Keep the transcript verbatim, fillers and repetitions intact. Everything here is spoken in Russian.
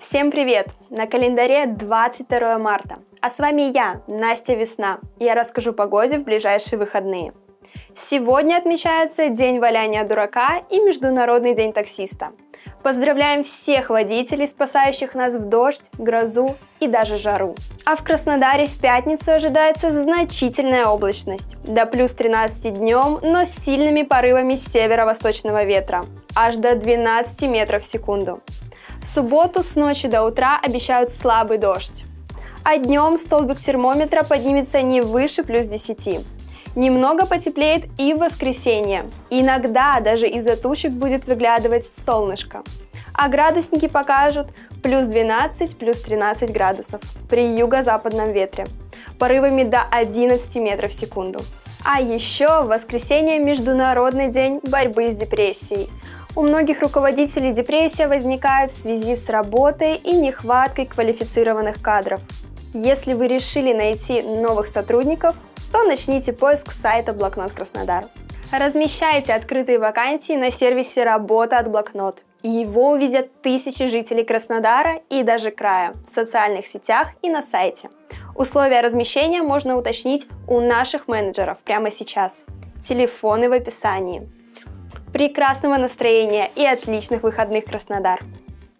Всем привет! На календаре двадцать второе марта, а с вами я, Настя Весна, и я расскажу погоде в ближайшие выходные. Сегодня отмечается День валяния дурака и Международный день таксиста. Поздравляем всех водителей, спасающих нас в дождь, грозу и даже жару. А в Краснодаре в пятницу ожидается значительная облачность, до плюс тринадцати днем, но с сильными порывами северо-восточного ветра, аж до двенадцати метров в секунду. В субботу с ночи до утра обещают слабый дождь, а днем столбик термометра поднимется не выше плюс десяти. Немного потеплеет и в воскресенье. Иногда даже из-за тучек будет выглядывать солнышко. А градусники покажут плюс двенадцать, плюс тринадцать градусов при юго-западном ветре, порывами до одиннадцати метров в секунду. А еще в воскресенье Международный день борьбы с депрессией. У многих руководителей депрессия возникает в связи с работой и нехваткой квалифицированных кадров. Если вы решили найти новых сотрудников, то начните поиск с сайта Блокнот Краснодар. Размещайте открытые вакансии на сервисе «Работа от Блокнот», и его увидят тысячи жителей Краснодара и даже края в социальных сетях и на сайте. Условия размещения можно уточнить у наших менеджеров прямо сейчас. Телефоны в описании. Прекрасного настроения и отличных выходных, Краснодар!